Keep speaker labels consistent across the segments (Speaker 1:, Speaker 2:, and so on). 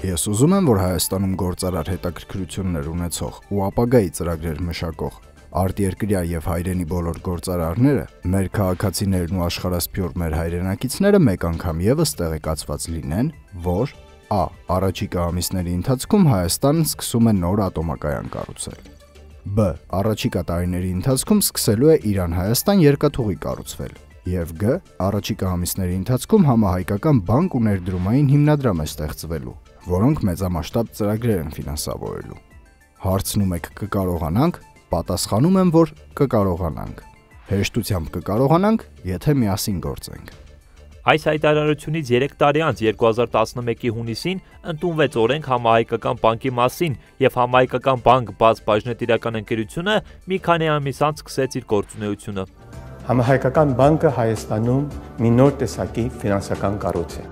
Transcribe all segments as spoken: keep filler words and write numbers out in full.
Speaker 1: Ես ուզում եմ, որ Հայաստանում գործարար հետաքրքրություններ ունեցող ու ապագայի ծրագրեր մշակող արտերկրյա եւ հայրենի բոլոր գործարարները, մեր քաղաքացիներն ու աշխարհասփյուռ մեր հայրենակիցները մեկ անգամ եւս տեղեկացված լինեն, որ Ա. Առաջիկա ամիսների ընթացքում Հայաստանն սկսում է նոր ատոմակայան կառուցել։ Բ. Առաջիկա տարիների ընթացքում սկսելու է Իրան-Հայաստան երկաթուղի կառուցվել։ Եվ Գ. Առաջիկա ամիսների ընթացքում համահայկական բանկ ու ներդրումային հիմնադրամ է ստեղծվելու, որոնք մեծամասշտաբ ծրագրեր են ֆինանսավորելու։ Հարցնում եք կկարողանանք, պատասխանում եմ, որ կկարողանանք։ Հեշտությամբ կկարողանանք, եթե միասին գործենք։
Speaker 2: Այս հայտարարությունից երեք տարի անց երկու հազար տասնմեկի հունիսին ընդունվեց օրենք համահայկական բանկի մասին եւ համահայկական բանկ բաց բաժնետիրական ընկերությունը մի քանի ամիս անց սկսեց իր գործունեությունը։
Speaker 3: Համահայկական բանկը Հայաստանում մի նոր տեսակի ֆինանսական կառույց է։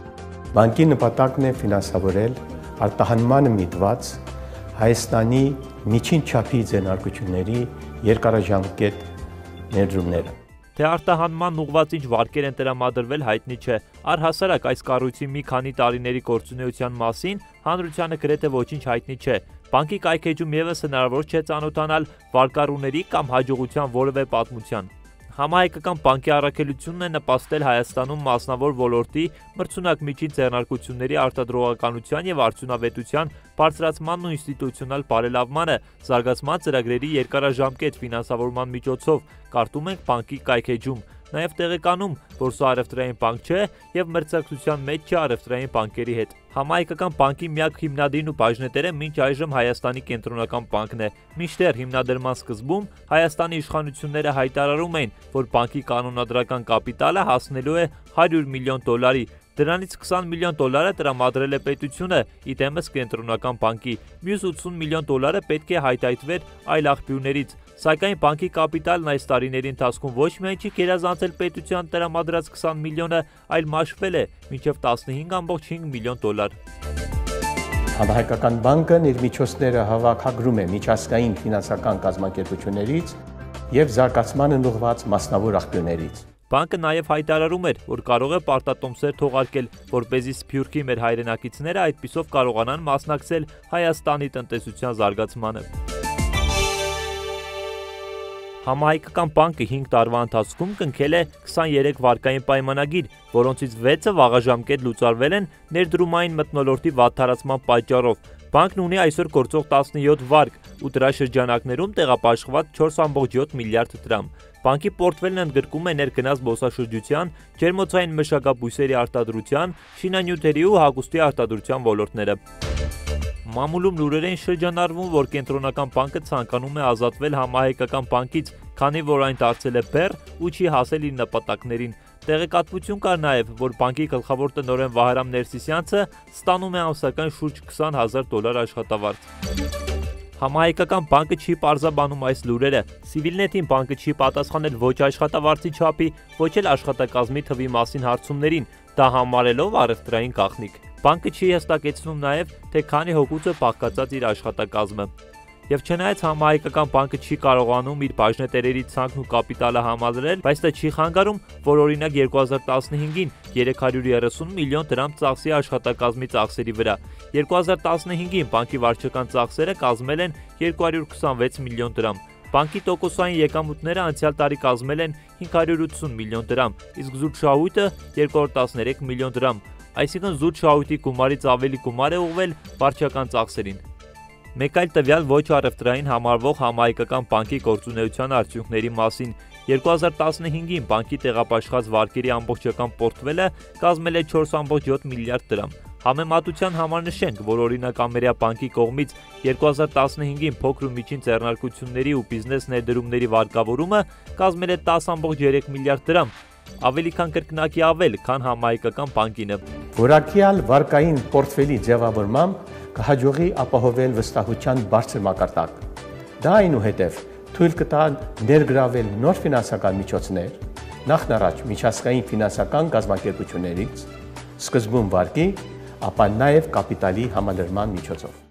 Speaker 3: Բանկի նպատակն է ֆինանսավորել արտահանմանը միտված Հայաստանի միջին չափի ձեռնարկությունների երկարաժամկետ ներդրումները։
Speaker 2: Թե արտահանման ուղղված ինչ վարկեր են տրամադրվել հայտնի չէ, առհասարակ այս կառույցի մի քանի տարիների գործունեության մասին հանրությանը գրեթե ոչինչ հայտնի չէ։ Բանկի կայքեջում եւս հնարավոր չէ ծանոթանալ վարկառուների կամ հաջողության որևէ պատմության։ Համահայկական բանկի առաքելությունն է նպաստել Հայաստանում մասնավոր ոլորտի մրցունակ միջին ձեռնարկությունների արտադրողականության եւ արդյունավետության բարձրացմանն ու ինստիտուցիոնալ բարելավմանը, զարգացման ծրագրերի երկարաժամկետ ֆինանսավորման միջոցով, կարդում ենք բանկի կայքեջում, նաեւ տեղեկանում, որ սա առևտրային բանկ չէ եւ մրցակցության մեջ չէ առևտրային բանկերի հետ։ Համահայկական բանկի միակ հիմնադիրն ու բաժնետերը մինչ այժմ Հայաստանի կենտրոնական բանկն է։ Մինչդեռ հիմնադրման սկզբում Հայաստանի իշխանությունները հայտարարում էին, որ բանկի կանոնադրական կապիտալը հասնելու է հարյուր միլիոն դոլարի։ Դրանից քսան միլիոն դոլարը տրամադրել է պետությունը, իդեմս կենտրոնական բանկի, մյուս ութսուն միլիոն դոլարը պետք է հայթայթվեր այլ աղբյուրներից, սակայն բանկի կապիտալն այս տարիների ընթացքում ոչ միայն չի գերազանցել պետության տրամադրած քսան միլիոնը, այլ մաշվել է մինչև տասնհինգ կόμμα հինգ միլիոն դոլար։
Speaker 3: Համահայկական բանկը իր միջոցները հավաքագրում է միջազգային ֆինանսական կազմակերպություններից եւ զարգացմանն ուղղված մասնավոր աղբյուրներից։
Speaker 2: Բանկը նաև հայտարարում էր, որ կարող է պարտատոմսեր թողարկել, որպեսզի Սփյուռքի մեր հայրենակիցները այդպիսով կարողանան մասնակցել Հայաստանի տնտեսության զարգացմանը։ Համահայկական բանկը հինգ տարվա ընթացքում կնքել է քսաներեք վարկային պայմանագիր, որոնցից վեցը վաղաժամկետ լուծարվել են ներդրումային մթնոլորտի վատթարացման պատճառով։ Բանկն ունի այսօր գործող տասնյոթ վարկ ու դրա շրջանակներում տեղապաշխված չորս կόμμα յոթ միլիարդ դրամ։ Բանկի պորտֆելն ընդգրկում է ներգնաց զբոսաշրջության, ջերմոցային մշակաբույսերի արտադրության, շինանյութերի ու հագուստի արտադրության ոլորտները։ Մամուլում լուրեր են շրջանառվում, որ կենտրոնական բանկը ցանկանում է ազատվել համահայկական բանկից, քանի որ այն դարձել է բեռ ու չի հասել իր նպատակներին։ Տեղեկատվություն կար նաև, որ բանկի գլխավոր տնօրեն Վահրամ Ներսիսյանցը ստանում է ամսական շուրջ քսան հազար դոլար աշխատավարձ։ Համահայկական բանկը չի պարզաբանում այս լուրերը։ Civilnet-ին բանկը չի պատասխանել ոչ աշխատավարձի չափի, ոչ էլ աշխատակազմի թվի մասին հարցումներին, դա համարելով առևտրային գաղտնիք։ Բանկը չի հստակեցնում նաև, թե քանի հոգուց է բաղկացած իր աշխատակազմը։ Եվ չնայած համահայկական բանկը չի կարողանում իր բաժնետերերի ցանկն ու կապիտալը համալրել, բայց դա չի խանգարում, որ օրինակ երկու հազար տասնհինգին երեք հարյուր երեսուն միլիոն դրամ ծախսի աշխատակազմի ծախսերի վրա։ երկու հազար տասնհինգին բանկի վարչական ծախսերը կազմել են երկու հարյուր քսանվեց միլիոն դրամ։ Բանկի տոկոսային եկամուտները անցյալ տարի կազմել են հինգ հարյուր ութսուն միլիոն դրամ, իսկ զուտ շահույթը երկու հարյուր տասներեք միլիոն դրամ։ Այսինքն զուտ շահույթի գումարից ավելի գումար է ուղղվել վարչական ծախսերին։ Մեկ այլ տվյալ ոչ առևտրային համարվող համահայկական բանկի գործունեության արդյունքների մասին։ երկու հազար տասնհինգին բանկի տեղապաշխած վարկերի ամբողջական պորտֆելը կազմել է չորս կόμμα յոթ միլիարդ դրամ։ Համեմատության համար նշենք, որ օրինակ Ամերիա բանկի կողմից երկու հազար տասնհինգին փոքր ու միջին ձեռնարկությունների ու բիզնես ներդրումների վարկավորումը կազմել է տասը կόμμα երեք միլիարդ դրամ, ավելի քան կրկնակի ավել, քան համահայկական բանկինը։
Speaker 3: Որակյալ վարկային պորտֆելի ձևավորմամբ կհաջողի ապահովել վստահության բարձր մակարդակ։ Դա այնուհետև թույլ կտա ներգրավել նոր ֆինանսական միջոցներ, նախնառաջ միջազգային ֆինանսական կազմակերպություններից, սկզբում վարկի, ապա նաև կապիտալի համալրման միջոցով։